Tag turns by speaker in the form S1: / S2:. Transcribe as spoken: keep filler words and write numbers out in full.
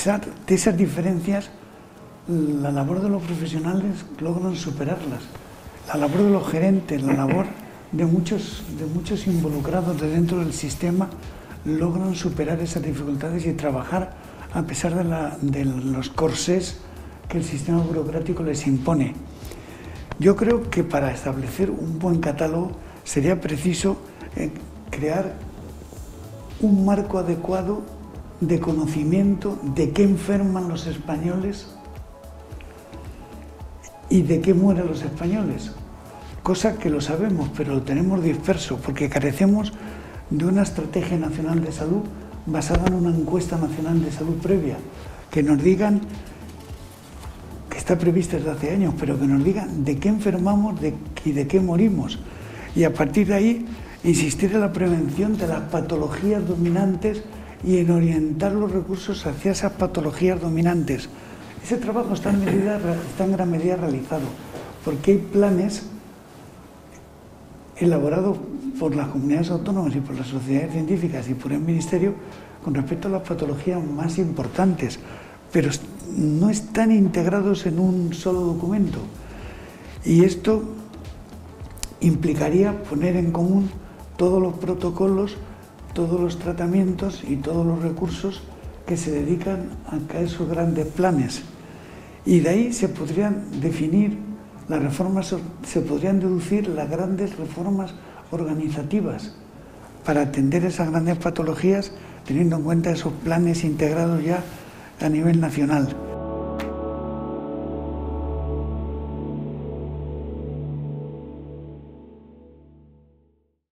S1: pesar de esas diferencias, la labor de los profesionales logran superarlas. La labor de los gerentes, la labor de muchos, de muchos involucrados de dentro del sistema logran superar esas dificultades y trabajar a pesar de, la, de los corsés que el sistema burocrático les impone. Yo creo que para establecer un buen catálogo sería preciso eh, crear un marco adecuado de conocimiento de qué enferman los españoles y de qué mueren los españoles, cosa que lo sabemos, pero lo tenemos disperso porque carecemos de una estrategia nacional de salud basada en una encuesta nacional de salud previa, que nos digan, que está prevista desde hace años, pero que nos digan de qué enfermamos de, y de qué morimos, y a partir de ahí insistir en la prevención de las patologías dominantes y en orientar los recursos hacia esas patologías dominantes. Ese trabajo está en, medida, está en gran medida realizado, porque hay planes elaborados por las comunidades autónomas y por las sociedades científicas y por el Ministerio con respecto a las patologías más importantes, pero no están integrados en un solo documento. Y esto implicaría poner en común todos los protocolos, todos los tratamientos y todos los recursos que se dedican a esos grandes planes. Y de ahí se podrían definir las reformas, se podrían deducir las grandes reformas organizativas para atender esas grandes patologías, teniendo en cuenta esos planes integrados ya a nivel nacional.